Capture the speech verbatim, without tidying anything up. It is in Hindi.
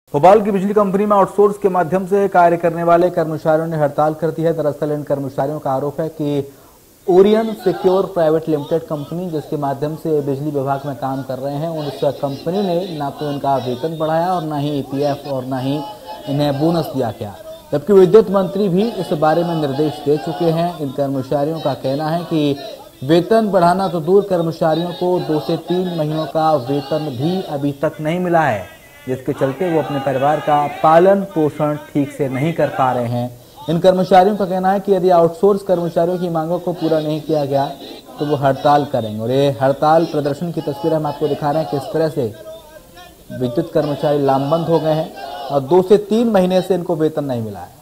भोपाल की बिजली कंपनी में आउटसोर्स के माध्यम से कार्य करने वाले कर्मचारियों ने हड़ताल कर दी है। दरअसल इन कर्मचारियों का आरोप है कि Orion secure private limited company, जिसके माध्यम से बिजली विभाग में काम कर रहे हैं, उस कंपनी ने ना तो इनका वेतन बढ़ाया और ना ही ईपीएफ और ना ही इन्हें बोनस दिया गया। जबकि विद्युत मंत्री भी इस बारे में निर्देश दे चुके हैं। इन कर्मचारियों का कहना है कि वेतन बढ़ाना तो दूर, कर्मचारियों को दो से तीन महीनों का वेतन भी अभी तक नहीं मिला है, जिसके चलते वो अपने परिवार का पालन पोषण ठीक से नहीं कर पा रहे हैं। इन कर्मचारियों का कहना है कि यदि आउटसोर्स कर्मचारियों की मांगों को पूरा नहीं किया गया तो वो हड़ताल करेंगे। और ये हड़ताल प्रदर्शन की तस्वीर हम आपको दिखा रहे हैं किस तरह से विद्युत कर्मचारी लामबंद हो गए हैं और दो से तीन महीने से इनको वेतन नहीं मिला है।